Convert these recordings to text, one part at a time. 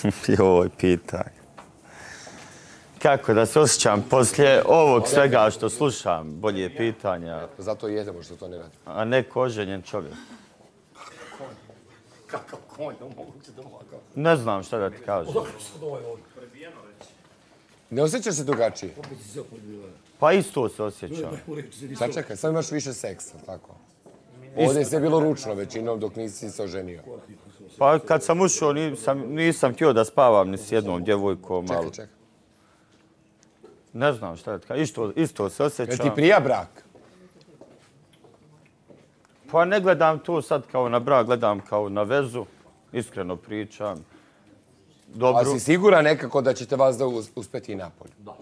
Joj, pitanje. Kako da se osjećam poslije ovog svega što slušam? Bolje pitanja. Zato i jedemo što to ne radi. A ne oženjen čovjek. Kakav konj, moguće da ovakav. Ne znam šta da ti kažem. Ne osjećaš se drugačije? Pa isto se osjećam. Sad čekaj, sad imaš više seksa, tako? Ovdje je sve bilo ručno većinom dok nisi se oženio. Pa kad sam ušao nisam htio da spavam ni s jednom djevojkom. Čekaj. Ne znam šta da ti kažem. Isto se osjećam. Jel ti prija brak? Pa ne gledam to sad kao na brak, gledam kao na vezu. Iskreno pričam. A si siguran nekako da ćete vas da uspeti i napolju? Da.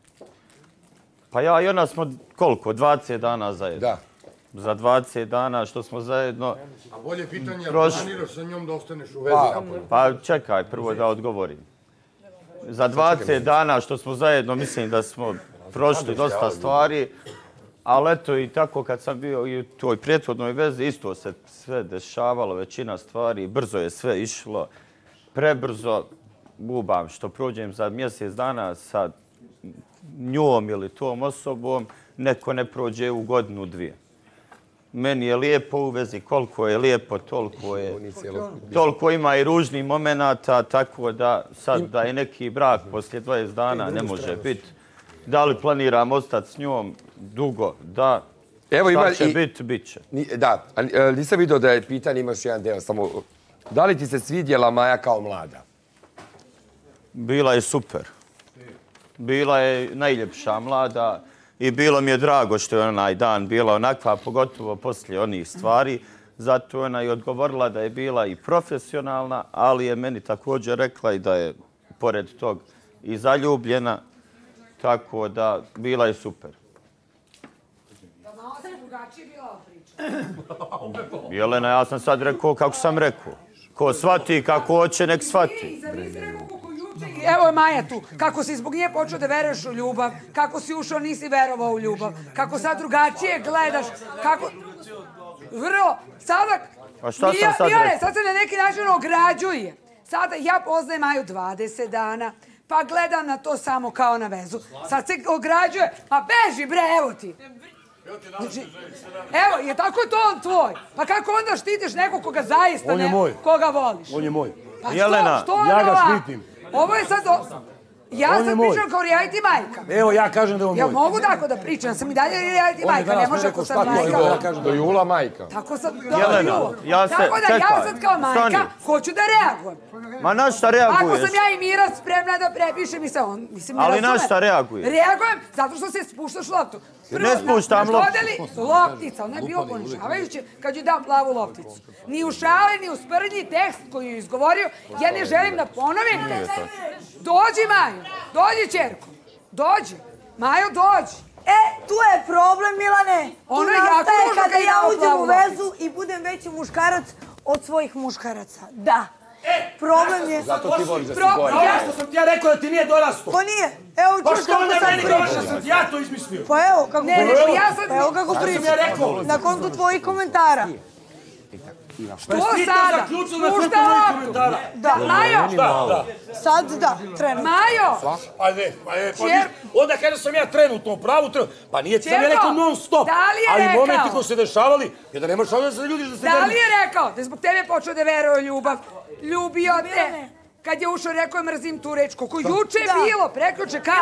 Pa ja i ona smo koliko? 20 dana zajedno. Da. Za 20 dana što smo zajedno... A bolje pitanje, planiraš sa njom da ostaneš u vezi napolju? Pa čekaj, prvo da odgovorim. Za 20 dana što smo zajedno, mislim da smo prošli dosta stvari, ali eto i tako kad sam bio i u toj prethodnoj vezi, isto se sve dešavalo, većina stvari, brzo je sve išlo, prebrzo, bubam što prođem za mjesec dana sa njom ili tom osobom, neko ne prođe u godinu, dvije. Meni je lijepo u vezi, koliko je lijepo, toliko ima i ružnih momenata, tako da sad da je neki brak poslije 20 dana ne može biti. Da li planiram ostati s njom dugo? Da. Šta će biti, bit će. Da, nisam vidio da je pitanje, imaš jedan deo, samo da li ti se svidjela Maja kao mlada? Bila je super. Bila je najljepša mlada. I bilo mi je drago što je onaj dan bila onakva, pogotovo poslije onih stvari. Zato ona i odgovorila da je bila i profesionalna, ali je meni također rekla i da je pored tog i zaljubljena. Tako da bila je super. Malo se drugačije bila priča. Jelena, ja sam sad rekao kako sam rekao. Ko shvati kako hoće, nek shvati. Evo je Maja tu. Kako si zbog nje počeo da veruješ u ljubav. Kako si ušao, nisi verovao u ljubav. Kako sad drugačije gledaš. Kako... Vrlo, sada... A šta sam sad rekao? Sad se na neki način ograđuje. Sada ja poznajem Maju 20 dana. Pa gledam na to samo kao na vezu. Sad se ograđuje. Pa beži bre, evo ti. Znači, evo, je tako je to on tvoj. Pa kako onda štitiš nekog koga zaista ne... Koga voliš? On je moj. Pa Jelena, što ja ga štitim. Ovo je sad... Ja sad pričam kao reality majka. Evo, ja kažem da je on moj. Ja mogu tako da pričam, sam i dalje reality majka, ne može ako sam majka. Do jula majka. Tako sad... Jelena, ja se... Tako da ja sad kao majka hoću da reagujem. Ma na šta reaguješ? Ako sam ja i Mira spremna da prepišem i se on... Ali na šta reaguješ? Reagujem zato što se spuštaš loptu. Ne spuštam lopticu. Loptica, ona je bio ponižavajuće kad joj dam plavu lopticu. Ni u šale, ni u sprdnji tekst koji je izgovorio, ja ne želim da ponovim tekst. Dođi, Majo, dođi, ćerko, dođi. Majo, dođi. Tu je problem, Milane. Tu nastaje kada ja uđem u vezu i budem veći muškarac od svojih muškaraca. Da. Problem je... Zato ti voliš da si gori. Što sam ti ja rekao da ti nije dorasto? Pa nije. Evo čuš kako sam pričao. Sam ti ja to izmislio. Pa evo kako pričao. Evo kako pričao. Na kontu tvojih komentara. Što sada? Spušta loptu. Da. Majo. Sad da, trenutno. Majo. Ajde, onda kada sam ja trenutno u pravu, pa nije ti sam ja rekao non stop. Ali momenti koji se dešavali, je da nemaš ovdje za ljudi da se... Da li je rekao da zbog tebe počeo da veruje u ljubav? Ljubio te. Kad je ušao, rekao je mrzim tu reč. Koliko juče je bilo, prekjuče kad?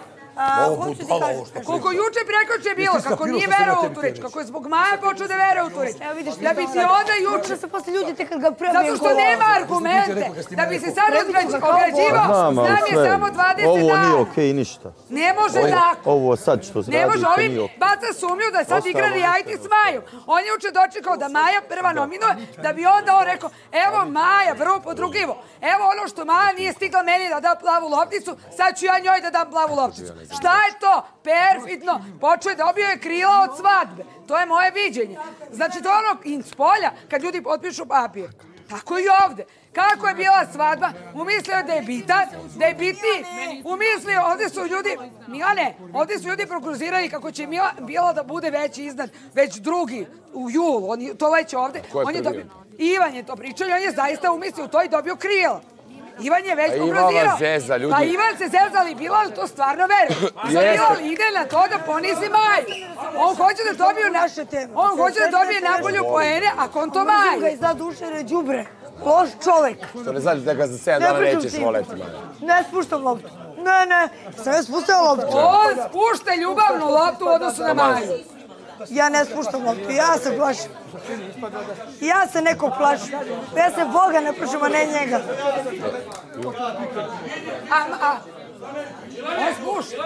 Koliko juče prekjuče je bilo, kako nije verovao u tu reč. Kako je zbog Maja počeo da veruje u tu reč. Da bi ti onda juče... Da se posle ljudi te kad ga zato što nema argumente. Da bi se sad ograđivao, znam je samo 20 dana. Ovo nije okej, ništa. Ne može tako. Ovo sad što se ne može, radite nije ovim baca sumnju da sad igra reality s Majom. On je uče dočekao da Maja prva nominuje, da bi onda on rekao, evo Maja, prvo podrugivo. Evo ono što Maja nije stigla meni da da plavu lopticu, sad ću ja njoj da dam plavu lopticu. Šta je to? Perfidno. Počeo je, dobio je krila od svadbe. To je moje viđenje. Znači to je ono iz polja kad ljudi potpišu papir. Tako i ovde. Kako je bila svadba? Umislio da je bitan, da je bitniji. Umislio, ovdje su ljudi, Milane, ovdje su ljudi prognozirali kako će Bila da bude veći iznad, već drugi u julu. To već ovdje. Ko je prvi? Ivan je to pričao i on je zaista umislio u to i dobio krila. Ivan je već Ivan pogrozirao. vas zeza, ljudi. Pa Ivan se zeza, ali Bilal to stvarno veruje. Bilal ide na to da ponizi Maju. On hoće da dobije naše teme. On hoće da dobije najbolju poene, a konto Maju. Mrzim ga i za duše jer je đubre. Loš čovek. Što ne znači da ga za 7 dana nećeš voleti, Maja. Ne spuštam loptu. Ne, sam ja spustila loptu. On spušta ljubavnu loptu u odnosu na Maju. Ja ne spuštam loptu, ja se plašim. Ja se nekog plašim. Ja se Boga ne plašim, a ne njega. On spušta.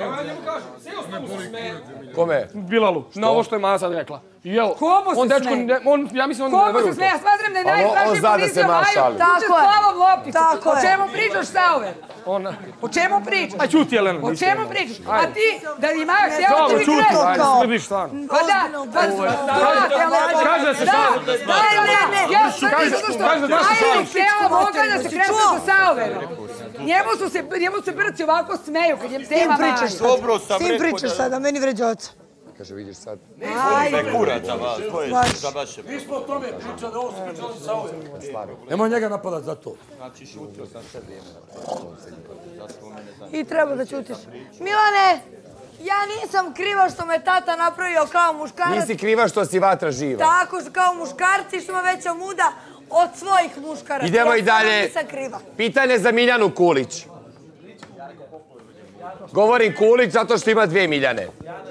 Kome? Bilalu, na ovo što je Maja sad rekla. Komu se smeje? Ja mislim on ne veruje u to. Komu se smeje? Ja smatram da je najstrašniji pozicija Maju. Tako je. S plavom lopticom. Tako je. O čemu pričaš, Sauver? O čemu pričaš? Aj, čuti, Jelena. O čemu pričaš? A ti, da li Maja htjela Dobro, ti bi čuti, krenuo? ajde, smrdiš stvarno. Pa da, Kaže da se šalim. ja smrdim zato što Maja je htjela mogla da se krene sa Sauverom. Njemu se brci ovako smeju kad je tema Maja. Dobro sam S tim rekao pričaš sada, meni vređa oca. Kaže, vidiš sad. je kurac za vas, to je za vaše. Mi smo o tome pričali, ovo smo pričali sa ovim. Nemoj njega napadat za to. Znači, šutio sam sve vrijeme. I treba da ćutiš. Milane, ja nisam kriva što me tata napravio kao muškarac. Nisi kriva što si vatra živa. Tako što kao muškarci što ima veća muda od svojih muškaraca. Idemo i dalje. Ja nisam kriva. Pitanje za Miljanu Kulić. Govorim Kulić zato što ima 2 Miljane.